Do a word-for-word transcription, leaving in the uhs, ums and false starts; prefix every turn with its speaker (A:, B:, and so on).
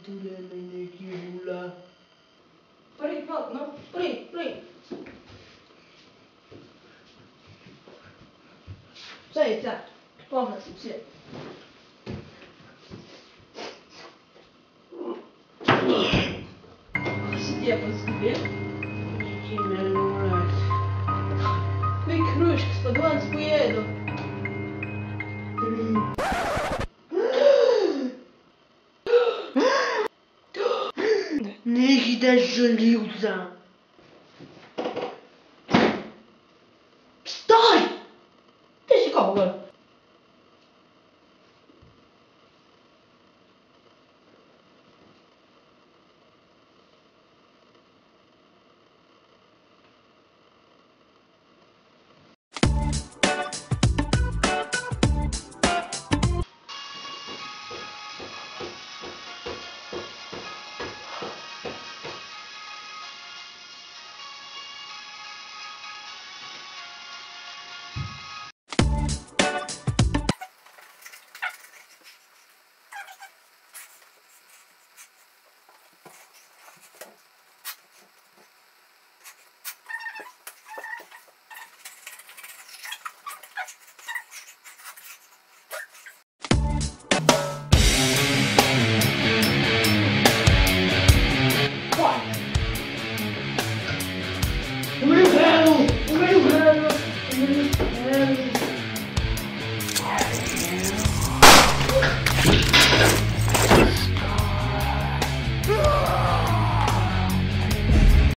A: tu nemaj neki žula.
B: Prvi plat, no, prvi, prvi. Sedi sad, pogledaj si sjedi. Kako si ti japanski bio?
A: Neće me morat.
B: Koji krušk, sladolac pojedo.
A: Neki da žaljuza.
B: Staj! Ti si kako gore?